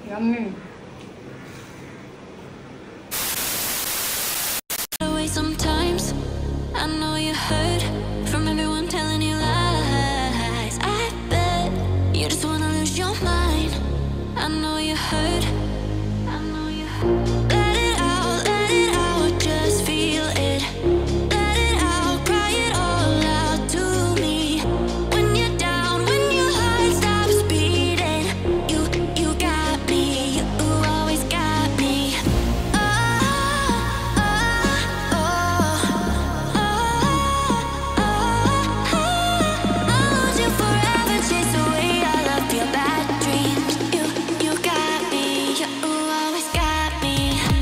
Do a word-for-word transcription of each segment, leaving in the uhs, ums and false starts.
Yummy. Sometimes I know you heard from everyone telling you lies. I bet you just wanna lose your mind. I know you heard. I know you heard. Let it out, let it out, just feel it. Let it out, cry it all out to me. When you're down, when your heart stops beating, you, you got me, you always got me. Oh, oh, oh, oh, oh, oh. I'll lose you forever, chase away all of your bad dreams. You, you got me, you always got me.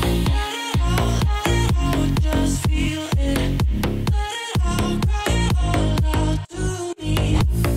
Just feel it. Let it out, cry it all out to me.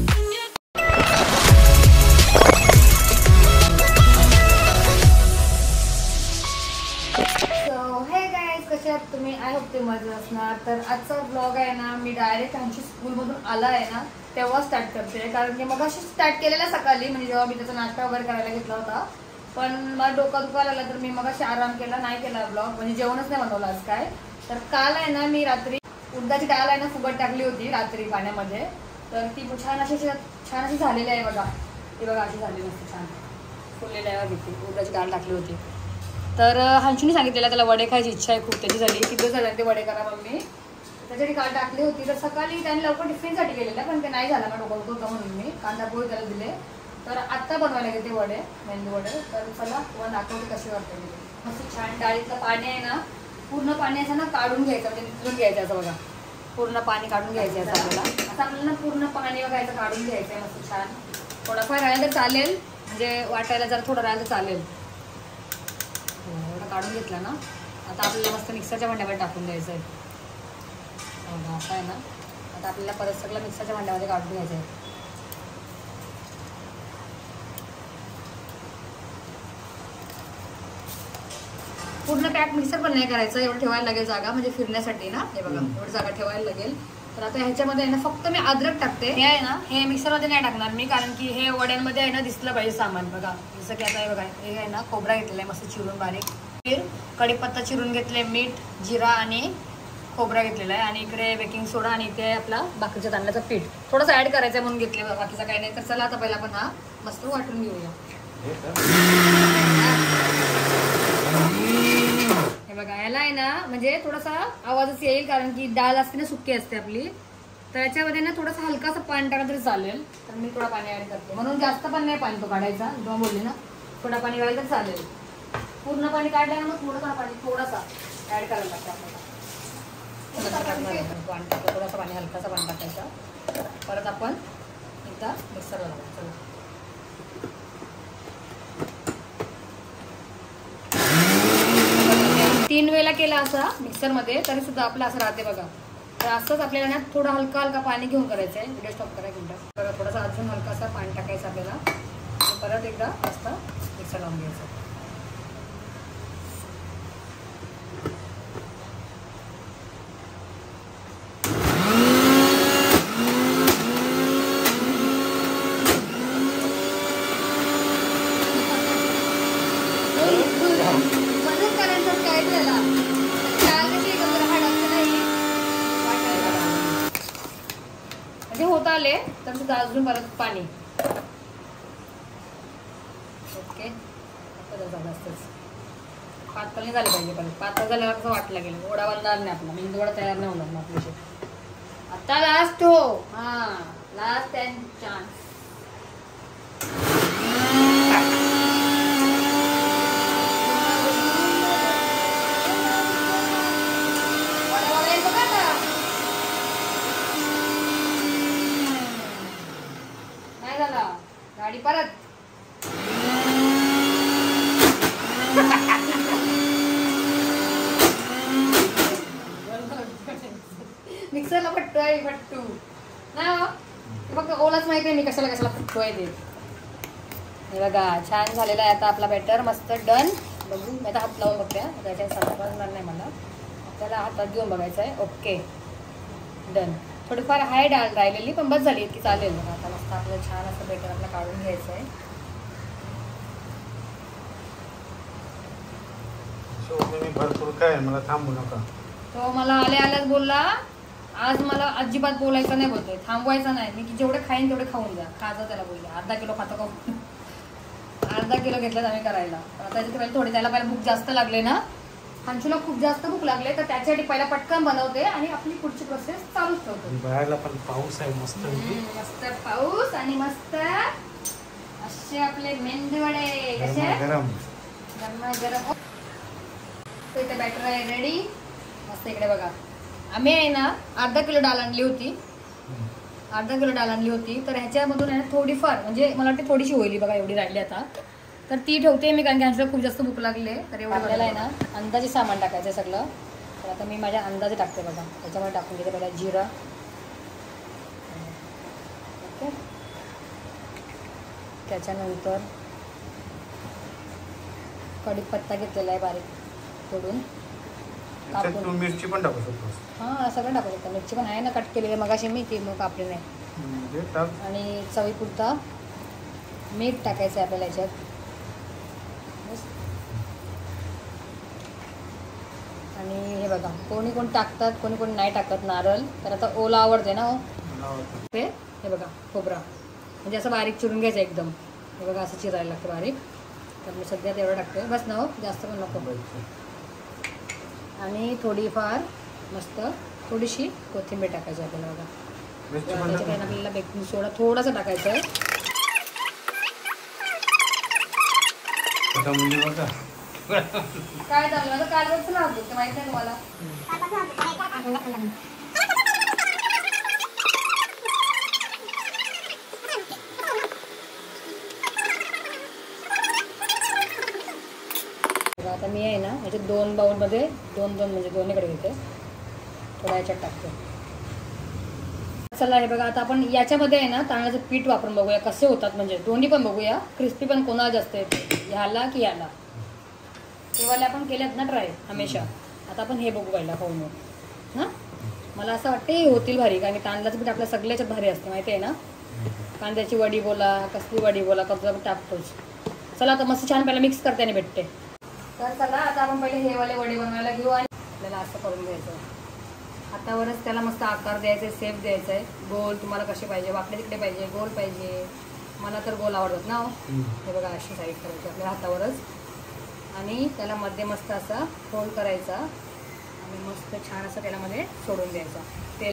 So hey guys, कसे आहात तुम्ही? I hope ते मजेत असणार. तर आजचा blog आहे ना, मी डायरेक्ट आमची स्कूलमधून आला आहे ना तेव्हा स्टार्ट करते. कारण की मग अशी स्टार्ट केलेला सकाळी, म्हणजे जेव्हा मी त्याचा नाश्ता वगैरे करायला घेतला होता. पण मला डोका दुखायला लागला तर मी मग अशी आराम केला, नाही केला ब्लॉग, म्हणजे जेवणच नाही बनवलं आज काय. तर काल आहे ना मी रात्री उडदाची डाळ आहे ना फुगट टाकली होती रात्री पाण्यामध्ये. तर ती छान अशी छान अशी झालेली आहे बघा. ती बघा अशी झालेली असते, छान फुललेली आहे घेतली. उडदाची डाळ टाकली होती. तर हंशूने सांगितलेलं त्याला वडे खायची इच्छा आहे खूप, त्याची झाली किती झालं ते वडे करा मम्मी. त्याच्यासाठी काल टाकली होती. तर सकाळी त्याने लवकर टिफिनसाठी गेलेलं, पण ते नाही झालं, का डोकं होतं म्हणून मी कांदा पोळी त्याला दिले. तर आत्ता बनवायला घेते वडे, मेंदू वडे. तर चला तुम्हाला दाखवते कशी वाटते मी. मस्त छान डाळीतलं पाणी आहे ना, पूर्ण पाणी असं ना काढून घ्यायचं, म्हणजे निचलून घ्यायचं असं बघा. पूर्ण पाणी काढून घ्यायचं असं आपल्याला. असं आपल्याला पूर्ण पाणी बघायचं काढून घ्यायचं आहे मस्त छान. थोडाफार राहिलं तर चालेल, म्हणजे वाटायला जर थोडं राहिलं तर चालेल. एवढं काढून घेतलं ना, आता आपल्याला मस्त मिक्सरच्या भांड्यामध्ये टाकून द्यायचं आहे. असं आहे ना, आता आपल्याला परत सगळं मिक्सरच्या भांड्यामध्ये काढून घ्यायचं आहे. पूर्ण पॅक मिक्सर पण नाही करायचं, एवढं ठेवायला लागेल जागा, म्हणजे फिरण्यासाठी ना. हे बघा एवढी जागा ठेवायला लागेल. तर आता ह्याच्यामध्ये आहे ना फक्त मी अद्रक टाकते. हे आहे ना, हे मिक्सरमध्ये नाही टाकणार मी, कारण की हे वड्यांमध्ये आहे ना दिसलं पाहिजे सामान. बघा जसं की आता हे बघा, हे आहे ना खोबरा घेतलेला आहे मस्त चिरून बारीक, कढीपत्ता चिरून घेतले, मीठ, जिरा आणि खोबरा घेतलेला आहे. आणि इकडे बेकिंग सोडा आणि इथे आपला बाकीच्या तांदळाचं पीठ थोडंसं ऍड करायचं म्हणून घेतले, बाकीचं काही नाही. तर चला आता पहिला आपण हा मस्त वाटून घेऊया. हे बघा, याला आहे ना म्हणजे थोडासा आवाजच येईल, कारण की डाळ असते ना सुकी असते आपली. तर याच्यामध्ये ना थोडंसं हलकासं पाणी टाकलं तरी चालेल. तर मी थोडा पाणी ऍड करते, म्हणून जास्त पण नाही पाणी तो काढायचा. जेव्हा बोलली ना थोडा पाणी घालायला तर चालेल. पूर्ण पाणी काढलं ना मग थोडंसं पाणी थोडासा ऍड करायला लागतं आपल्याला. पाणी टाकलं, थोडासा पाणी हलकासा पाणी टाकायचा. परत आपण एकदा मिक्सरला लावायचं. तीन वेळेला केला असा मिक्सरमध्ये तरी सुद्धा आपलं असं राहते बघा. तर असंच आपल्याला ना थोडं हलका हलका पाणी घेऊन करायचं आहे. व्हिडिओ स्टॉप करा एकदा. बघा थोडासा अजून हलकासा पाणी टाकायचं आपल्याला आणि परत एकदा मस्त मिक्सर लावून घ्यायचं. होत आले तर सुद्धा अजून परत पाणी. ओके, झालं असतंच. पातळ नाही झाले पाहिजे, परत पातळ झाल्यावर कसं वाटलं गेलं, गोडा बनणार नाही आपला, मेंदू वडा तयार नाही होणार आपल्याशी. आता लास्ट हो, हा लास्ट अँड चान्स. गाडी परत मिक्सरला फटतोय फट्टू ना, फक्त ओलाच माहिती आहे मी कशाला कशाला फटतोय ते. हे बघा छान झालेला आहे आता आपला बॅटर, मस्त डन. बघू मी आता हात लावून बघते, त्याच्यात समजणार नाही मला, आपल्याला हातात घेऊन बघायचं आहे. Okay done. थोडीफार हाय डाळ राहिलेली पण बस झाली इतकी चालेल. आता मस्त आपलं छान असं बेटर आपलं काढून घ्यायचं आहे. मी भरपूर काय मला थांबू नका. तो मला आल्या आल्याच बोलला आज मला अजिबात बोलायचं नाही बोलतोय, थांबवायचं नाही. मी जेवढे खाईन तेवढे खाऊन जा. खायचं त्याला बोलले अर्धा किलो खातो का अर्धा किलो घेतलं आम्ही करायला. त्याच्यात पहिले थोडे त्याला पहिला भूक जास्त लागले ना, अंशूला खूप जास्त भूक लागले तर त्याच्यासाठी पहिला पटकन बनवते आणि आपली पुढची प्रोसेस चालूच ठेवतो. बाहेरला पण पाऊस आहे मस्त मस्त पाऊस आणि मस्त असे आपले मेंदू वडे कसे गरम गरमा गरम. इथे बॅटर आहे रेडी. मस्त इकडे बघा आम्ही आहे ना अर्धा किलो डाळ आणली होती, अर्धा किलो डाळ आणली होती तर ह्याच्यामधून आहे ना थोडीफार म्हणजे मला वाटते थोडीशी होईल बघा एवढी राहिली आता तर ती ठेवते मी कारण की अंशूला खूप जास्त भूक लागले तर एवढं आपल्याला आहे ना अंदाजे सामान टाकायचं सगळं. तर आता मी माझ्या अंदाजे टाकते बघा. त्याच्यामध्ये टाकून घेते पहिला जिरा, ओके, त्याच्यानंतर कढीपत्ता घेतलेला आहे बारीक तोडून कापून. मिरची पण टाकू शकतो. हां सगळं टाकू शकतो. मिरची पण आहे ना कट केलेली मगाशी मी ती मग कापली नाही. आणि चवीपुरता मीठ टाकायचं आहे आपल्याला याच्यात. आणि हे बघा कोणी कोण टाकतात कोणी कोणी नाही टाकत नारळ. तर आता ओला आवडते ना ते. हे बघा खोबरा म्हणजे असं बारीक चिरून घ्यायचं एकदम. हे बघा असं चिरायला लागतं बारीक. तर मी सध्या तेवढं टाकते बस ना, हो जास्त पण नको. आणि थोडीफार मस्त थोडीशी कोथिंबीर टाकायची आपल्याला बघा. त्याच्यात आपल्याला बेकिंग सोडा थोडासा टाकायचा आहे. काय झालं आता कालच लागतो ते माहिती आहे तुम्हाला. आता मी आहे ना याच्यात दोन बाउलमध्ये दोन दोन म्हणजे दोन्हीकडे घेते. थोडा याच्यात टाकते. चला हे बघा आता आपण याच्यामध्ये आहे ना तांदळाचं पीठ वापरून बघूया कसे होतात. म्हणजे दोन्ही पण बघूया क्रिस्पी पण कोणाला जास्त येते ह्याला की याला. तेव्हा आपण केल्यात ना ट्राय हमेशा. आता आपण हे बघू पहिला खाऊन हां. मला असं वाटतं हे होतील भारी कारण की तांदळाचं पीठ आपल्या सगळ्याच्यात भारी असते माहिती आहे ना. कांद्याची वडी बोला कसली वडी बोला कसं आपण टाकतोच. चला आता मस्त छान पहिला मिक्स करते आणि भेटते. तर चला आता आपण पहिले हे वाले वडे बनवायला घेऊ आणि आपल्याला असं करून घ्यायचं. हातावरच त्याला मस्त आकार द्यायचा आहे, शेप द्यायचा आहे. गोल तुम्हाला कसे पाहिजे वाकडे तिकडे पाहिजे गोल पाहिजे. मला तर गोल आवडतात ना. हे बघा अशी साईड करायची आपल्या हातावरच आणि त्याला मध्ये मस्त असा फोल्ड करायचा आणि मस्त छान असं त्याला सोडून द्यायचा. ते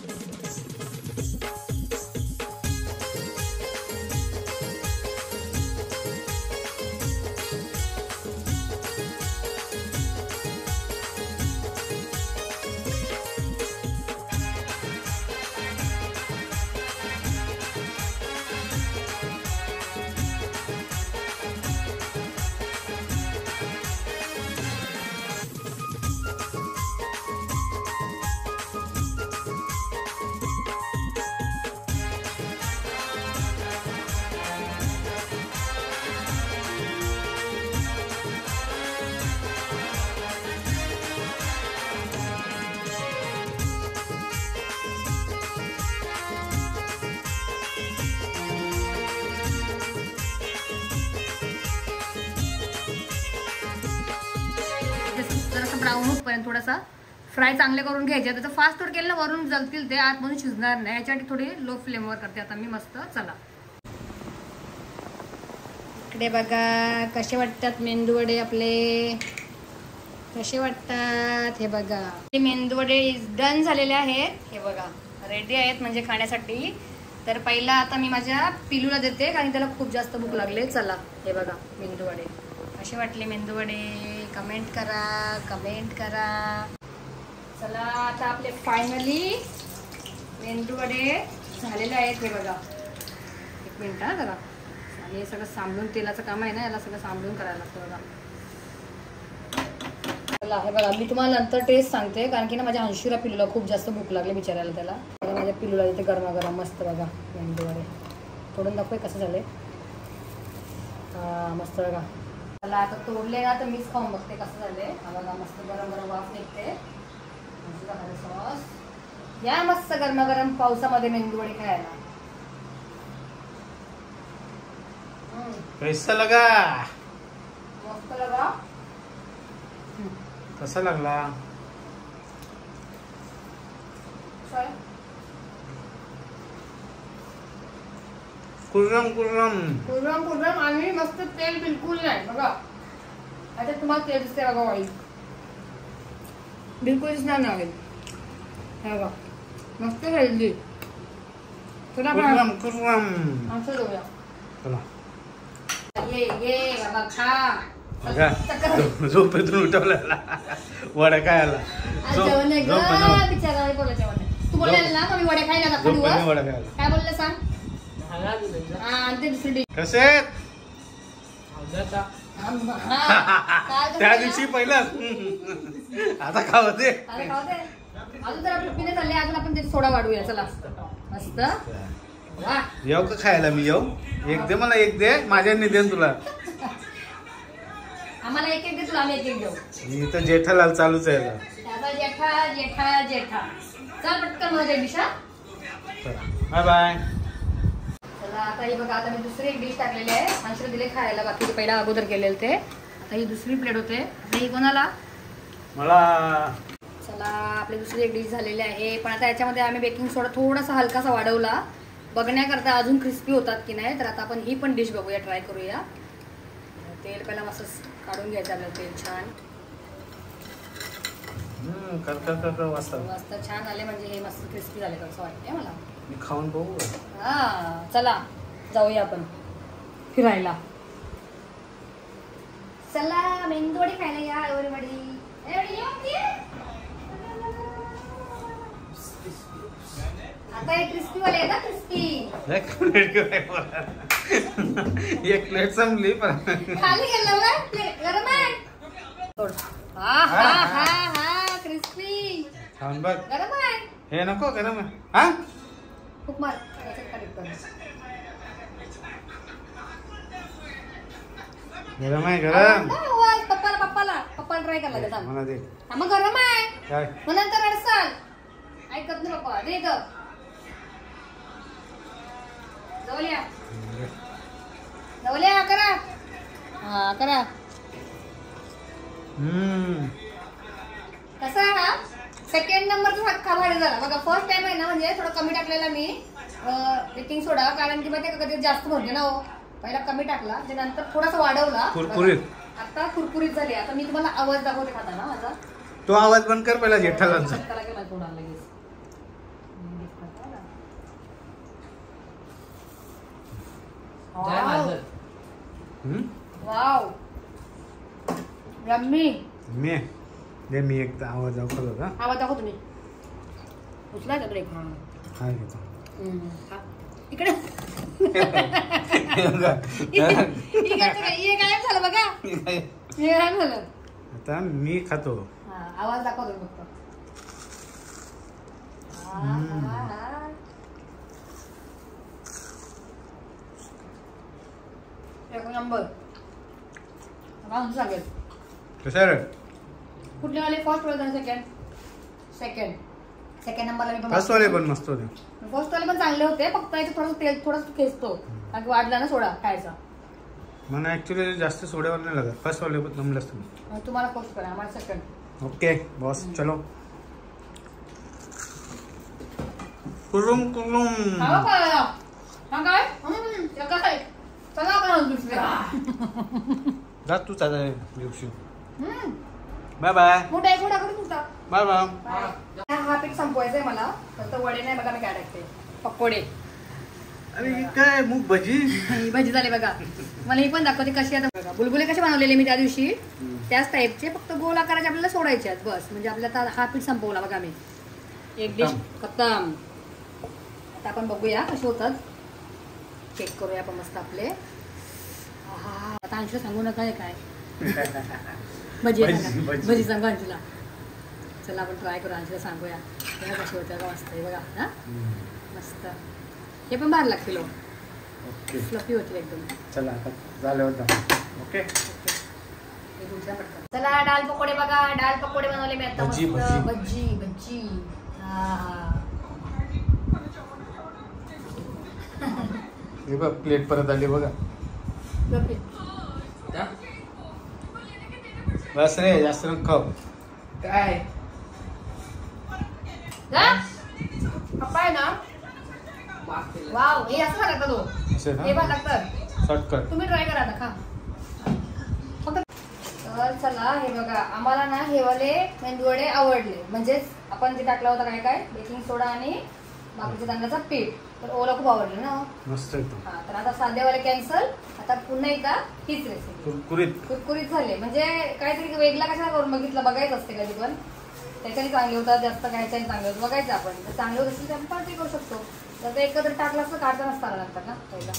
ब्राऊन होतपर्यंत थोडासा फ्राय चांगले करून घ्यायचे. त्याचं फास्ट थोडं केलं ना वरून जळतील ते आतमधून शिजणार नाही. याच्यासाठी थोडी लो फ्लेमवर करते आता मी मस्त. चला इकडे बघा कसे वाटतात मेंदूवडे आपले कसे वाटतात. हे बघा मेंदूवडे डन झालेले आहेत. हे बघा रेडी आहेत म्हणजे खाण्यासाठी. तर पहिला आता मी माझ्या पिलूला देते कारण त्याला खूप जास्त भूक लागले. चला हे बघा मेंदूवडे कसे वाटले मेंदूवडे कमेंट करा कमेंट करा. चला आता आपले फायनली मेंदूवडे झालेले आहेत. हे बघा एक मिनिट हा जरा हे सगळं सांभाळून तेलाचं काम आहे ना याला सगळं सांभाळून करायला लागतं बघा. चला हे बघा मी तुम्हाला नंतर टेस्ट सांगते कारण की ना माझ्या अंशूला पिलूला खूप जास्त भूक लागली बिचारायला. त्याला माझ्या पिलूला इथे गरमागरम मस्त बघा मेंदूवडे तोडून दाखवूय कसं झाले. हा मस्त बघा. चला आता तोडले ना तर मीच खाऊन बघते कसं झाले. हा बघा मस्त गरम गरम वाफ निघते. सॉस या मस्त गरमागरम पावसामध्ये मेंदूवडे खायला. कैसा लगा मस्त लगा. कसा लागला? कुर्रम कुर्रम कुर्रम कुर्रम आणि मस्त तेल बिलकुल नाही बघा. आता तुम्हाला तेल दिसते बघा ऑइल बिलकुल दिसणार नाही. हे बघा मस्त हेल्दी. चला कुर्रम कुर्रम आमचं जाऊया. चला ये ये बाबा खा. बघा झोपेतून उठवलेला वडा काय आला. जेवण नाही ग बिचारा बोला जेवण नाही. तू बोललेला ना मग मी वड्या खायला लागला दिवस. वडा काय आला. काय बोलले सांग. हा आणि ते दुसरी डिश कसे त्या दिवशी पहिलाच आता खाव ते अजून तर आपलं पिणे चालले. अजून आपण ते सोडा वाढूया. चला मस्त येऊ का खायला? मी येऊ. एक दे मला एक दे. माझ्यानी देन तुला. आम्हाला एक एक दे तुला आम्ही एक एक देऊ. मी तर जेठालाल चालूच आहे. त्याचा जेठा जेठा जेठा. चल पटकन माझ्या डिशा. Bye bye. चला आता ही बघा. आता मी दुसरी एक डिश टाकलेली आहे. माणसाला दिले खायला. बाकी पहिला अगोदर केलेले ते. आता ही दुसरी प्लेट होते. आता ही कोणाला? मला. चला आपली दुसरी एक डिश झालेली आहे. पण आता याच्यामध्ये आम्ही बेकिंग सोडा थोडासा हलकासा वाढवला बघण्याकरता अजून क्रिस्पी होतात की नाही. तर आता आपण ही पण डिश बघूया. ट्राय करूया. तेल पहिला मस्त काढून घ्यायचं आपल्याला. तेल छान कर कर कर कर वाजता मस्त छान आले. म्हणजे हे मस्त क्रिस्पी झाले असं वाटतंय मला. मी खाऊन बघू. हा चला जाऊया आपण फिरायला. चला मेंदूवडी खायला या. एवढी आता हे क्रिस्पी वाले आहे ना. क्रिस्पी एक प्लेट संपली पण खाली गेलं गरम आहे. हा हा हा हा क्रिस्पी खाऊन बघ. गरम आहे. हे नको गरम आहे. हा खूप मार. गरम आहे. गरम पप्पाला पप्पाला पप्पाला ट्राय करायला लागेल. मला दे. मग गरम आहे. काय मग नंतर अडसाल ऐकत नाही पप्पा. दे तर जवळया जवळया करा. हा करा. हम्म कसा आहे हा सेकंड नंबरचा हक्का भारी झाला बघा. फर्स्ट टाइम आहे ना म्हणजे थोडं कमी टाकलेला मी बेकिंग सोडा. कारण की मग ते कधी जास्त म्हणते ना हो. पहिला कमी टाकला त्यानंतर थोडासा वाढवला. कुरकुरीत. आता कुरकुरीत झाली. आता मी तुम्हाला आवाज दाखवते खाताना माझा. तो आवाज बंद कर पहिला जेठालालचा. Wow yummy. मी दे. मी एक आवाज दाखवतो का? आवाज दाखव तुम्ही. उचला का ब्रेक. हा घेतो. इकडे गायब झालं बघा. हे गायब झालं. आता मी खातो. आवाज दाखवतो फक्त. एक नंबर. सांगेल कसं रे? कुठले वाले? फर्स्ट वाले सेकंड? सेकंड सेकंड नंबरला मी फर्स्ट वाले पण मस्त होते. फर्स्ट वाले पण चांगले होते. फक्त याचं थोडंसं तेल थोडंसं खेचतो. कारण वाढला ना सोडा खायचा. मला ऍक्च्युली जास्त सोड्यावर नाही लागत. फर्स्ट वाले पण जमलंच तुम्ही. तुम्हाला फर्स्ट करा. आम्हाला सेकंड. ओके बॉस चलो. कुरुम कुरुम. काय चला जा तू चाल दिवशी. Bye bye. मोठा एक मोठा करून तुमचा. Bye bye. हा पीठ संपवायचा आहे मला. फक्त वडे नाही बघा मी काय टाकते. पकोडे. अरे काय मूग भजी. भजी झाले बघा. मला ही पण दाखवते कशी. आता बघा बुलबुले कसे बनवलेले मी त्या दिवशी त्याच टाईपचे. फक्त गोल आकाराचे आपल्याला सोडायचे आहेत बस. म्हणजे आपल्याला हा पीठ संपवला बघा मी. एक डिश खतम. आता आपण बघूया कसे होतात. चेक करूया आपण मस्त आपले. आता अंशला सांगू नका हे काय भजी भजी सांगू अंशला. चला आपण ट्राय करू. अंशला सांगूया कशी होत्या का मस्त. बघा ना मस्त. हे पण बाहेर लागतील. फ्लफी होतील एकदम. चला आता झालं होतं. ओके चला डाल पकोडे बघा. डाल पकोडे बनवले मी आता. भजी भजी भजी. हा हे बघ प्लेट परत आली बघा. बस रे जास्त नको खाऊ. काय पप्पा ना वाव हे असं लागतं तो असे हे ना पण लागतं शॉर्टकट. तुम्ही ट्राय करा आता खा फक्त. तर चला हे बघा आम्हाला ना हे वाले मेंदूवडे आवडले म्हणजेच आपण जे टाकला होता काय काय बेकिंग सोडा आणि बाकीच्या तांदळाचा पीठ तर ओला खूप आवडलं ना. मस्त एकदम हा तर आता साधेवाले कॅन्सल आता पुन्हा एकदा हीच रेसिपी कुरकुरीत. कुरकुरीत झाले म्हणजे काहीतरी वेगळा कशाला करून बघितलं बघायचं असते कधी पण त्याच्याने चांगले होतात जास्त कायच्याने चांगले होतं बघायचं आपण जर चांगले होत असेल तर आपण पार्टी करू शकतो. तर ते एकत्र टाकलं असतं काढता नसता आला नंतर ना पहिला.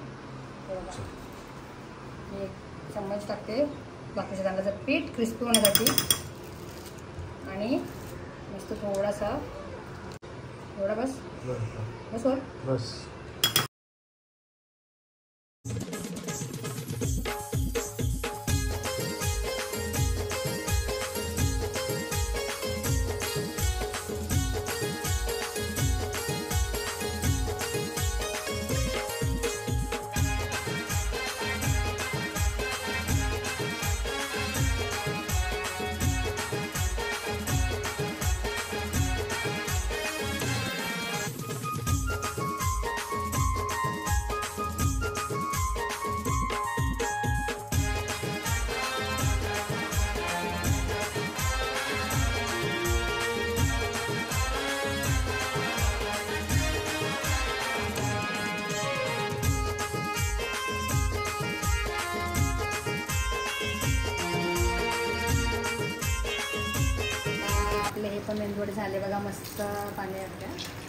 मी एक चम्मच टाकते बाकीच्या तांदळाचं पीठ क्रिस्पी होण्यासाठी आणि मस्त थोडासा एवढा बस बस वर बस. हे पण मेंदूवडे झाले बघा मस्त पाणी आपल्या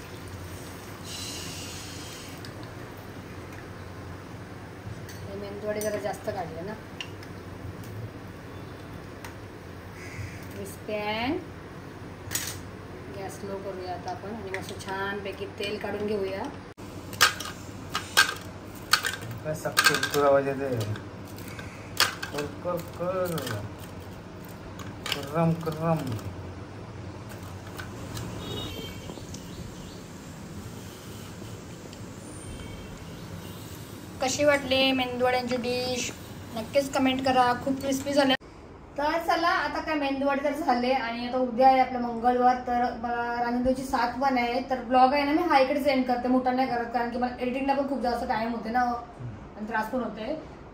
हे मेंदूवडे जरा जास्त काढले ना क्रिस्पी. गॅस लो करूया आता आपण आणि मस्त छानपैकी तेल काढून घेऊया. काय सख्त आवाज येते. कर कर कर करम करम. कशी वाटली मेंदूवड्यांची डिश नक्कीच कमेंट करा. खूप क्रिस्पी झाले. तर चला आता काय मेंदूवडे तर झाले आणि आता उद्या आहे आपलं मंगळवार तर मला रांजणगावची सात पण आहे तर ब्लॉग आहे ना मी हा इकडे सेंड करते मोठा नाही करत कारण की मला एडिटिंगला पण खूप जास्त टाइम होते ना आणि त्रास पण होते.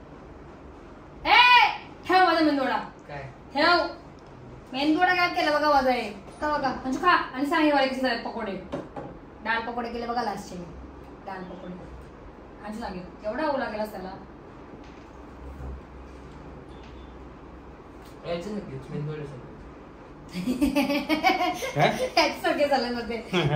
ए ठेव माझा मेंदूवडा काय ठेव मेंदूवडा काय केला बघा माझा आहे तर बघा म्हणजे खा आणि सांग हे वाले कसे झाले पकोडे डाळ पकोडे केले बघा लास्टचे डाळ पकोडे आणि सांगेल एवढा ओला गेला त्याला सगळे झाले मध्ये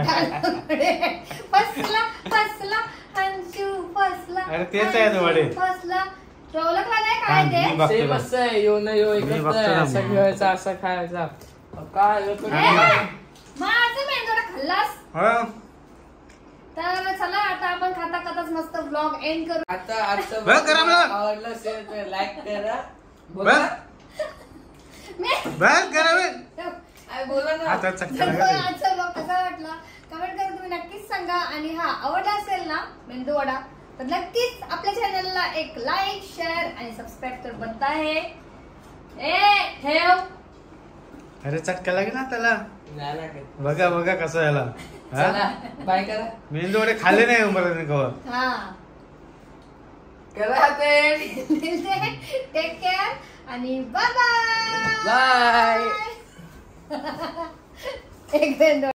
फसला फसला अंशू फसला अरे तेच आहे ना वडे. फसला ओळखला नाही काय मी ते बघतो सेम ना. असं आहे यो ना यो मी एकच बघतो आहे ना. असं घ्यायचा असं खायचा काय होतं हा. काय? माझं मेंदूला खाल्लास हा. तर चला आता आपण खाता खाताच मस्त ब्लॉग एंड करू. आता आजचं बघ करा मला. आवडलं असेल तर लाईक करा बघ बोला मी- बघ करा बे. अरे बोला ना आता चक्कर जर लागली. आजचा ब्लॉग कसा वाटला कमेंट करून तुम्ही नक्कीच सांगा आणि हा आवडला असेल ना मेंदू वडा तर नक्कीच आपल्या चॅनलला एक लाईक शेअर आणि सबस्क्राईब तर बनता आहे. ए ठेव अरे चटका लागेल ना त्याला. नाही ना काय. बघा बघा कसं याला. चला बाय करा मेंदू वडे खाल्ले नाही उमर कवर. हा करा ते टेक केअर आणि बाय बाय बाय एक दोन